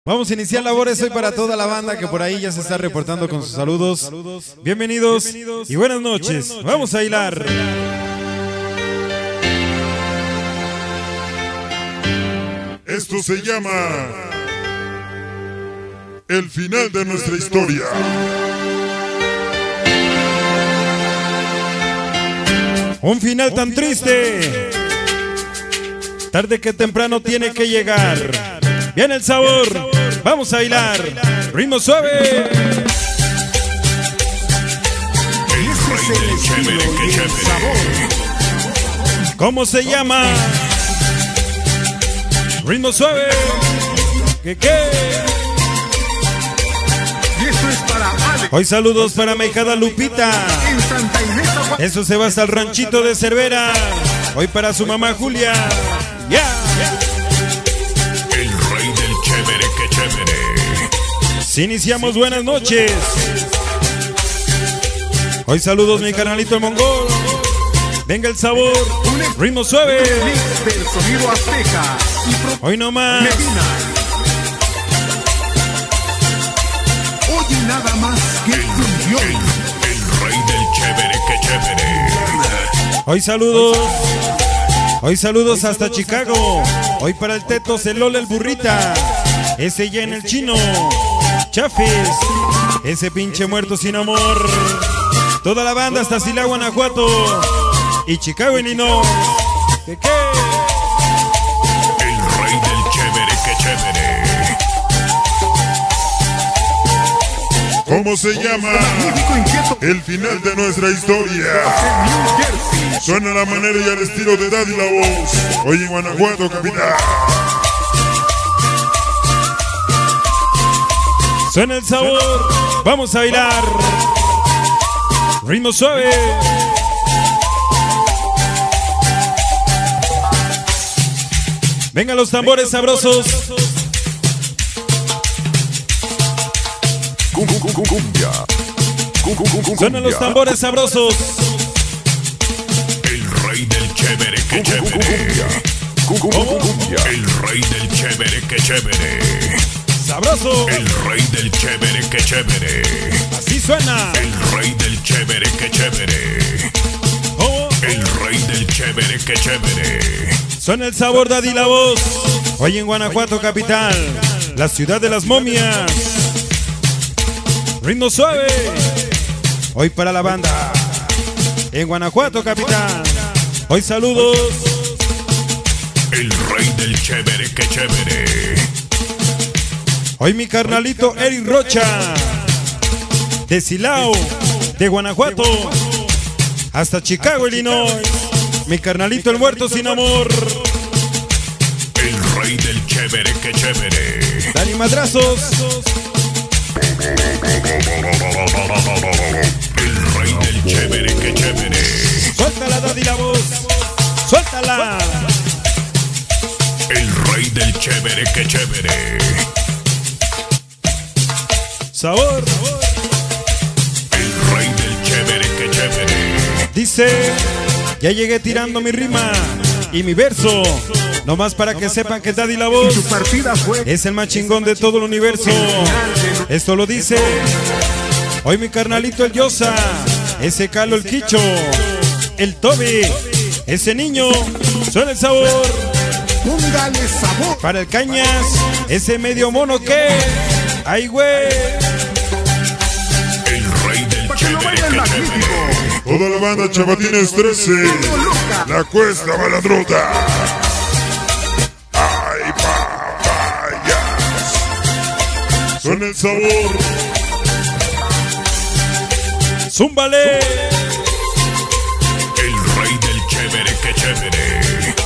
Vamos a iniciar labores hoy para toda la banda que por ahí ya se está reportando con sus saludos. Bienvenidos y buenas noches. Vamos a bailar. Esto se llama el final de nuestra historia. Un final tan triste. Tarde que temprano tiene que llegar. Viene el sabor. Vamos a bailar. Ritmo suave. ¿Cómo se llama? Ritmo suave. ¿Qué? Hoy saludos para mi hijada Lupita. Eso se va hasta el ranchito de Cervera. Hoy para su mamá Julia. ¡Ya! El rey del chévere, que chévere. Si iniciamos, buenas noches. Hoy saludos mi carnalito el Mongol. Venga el sabor. Ritmo suave. Hoy no más. Oye nada más que El rey del chévere, que chévere. Hoy saludos. Hoy saludos hasta Chicago. Hoy para el Teto, Celola, el Burrita. Ese ya en el Chino. Chafis. Ese pinche muerto sin amor. Toda la banda hasta Silao, Guanajuato. Y Chicago, Illinois. ¿Qué? El rey del chévere, que chévere. ¿Cómo se llama? El final de nuestra historia. Suena a la manera y al estilo de Daddy La Voz. Hoy en Guanajuato, capital. Suena el sabor. Vamos a bailar. Ritmo suave. Vengan los tambores sabrosos. Cumbia. Suenan los tambores sabrosos. El rey del chévere, que chévere. El rey del chévere, que chévere. Sabroso. El rey del chévere, que chévere. Así suena. El rey del chévere, que chévere. Oh. El rey del chévere, que chévere. Suena el sabor Daddy La Voz. Hoy en Guanajuato capital, la ciudad de las momias. Ritmo suave. Hoy para la banda en Guanajuato capital. Hoy saludos. El rey del chévere, que chévere. Hoy mi carnalito Eric Rocha. De Silao, de Guanajuato, hasta Chicago, Illinois. Mi carnalito el muerto sin amor. El rey del chévere, que chévere. Dani Madrazos. El rey del chévere, que chévere. Suéltala, Daddy La Voz. Suéltala. El rey del chévere, que chévere. Sabor. El rey del chévere, que chévere. Dice, ya llegué tirando mi rima y mi verso. Nomás para que sepan que Daddy La Voz es el más chingón de todo el universo. Esto lo dice hoy mi carnalito el Yosa, ese Calo el Quicho, el Toby, ese niño. Suena el sabor. Póngale sabor. Para el Cañas, ese medio mono que. ¡Ay, güey! El rey del chévere, que chévere. Toda la banda Chavatines 13, la Cuesta Malandrota. Ay, papayas. Suena el sabor. ¡Zúmbale! El rey del chévere, que chévere.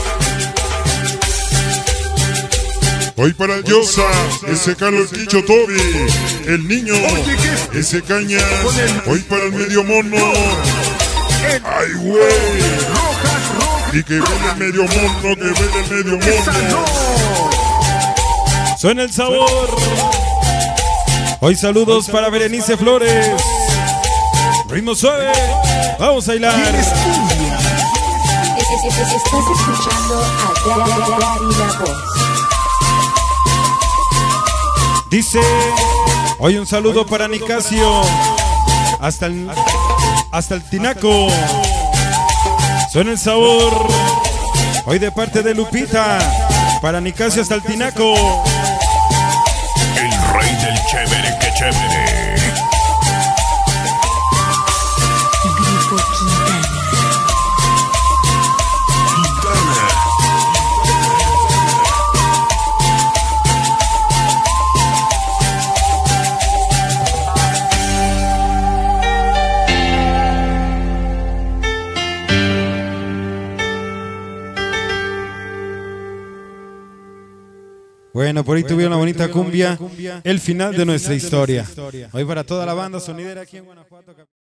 Hoy para el Yosa, ese Carlos Quicho Toby, el niño, ese Cañas. Hoy para el medio mono. Ay, güey. Y que vele el medio mono, que vele el medio mono. Suena el sabor. Hoy saludos para Berenice Flores. Ritmo suave. Vamos a bailar. Estás escuchando a Daddy La Voz. Dice, hoy un saludo para Nicasio, hasta el Tinaco. Suena el sabor. Hoy de parte de Lupita, para Nicasio hasta el Tinaco. El rey del chévere, que chévere. Grupo Quintana. Bueno, por ahí tuvieron una bonita cumbia, el final de nuestra historia. Hoy para toda la banda sonidera aquí en Guanajuato.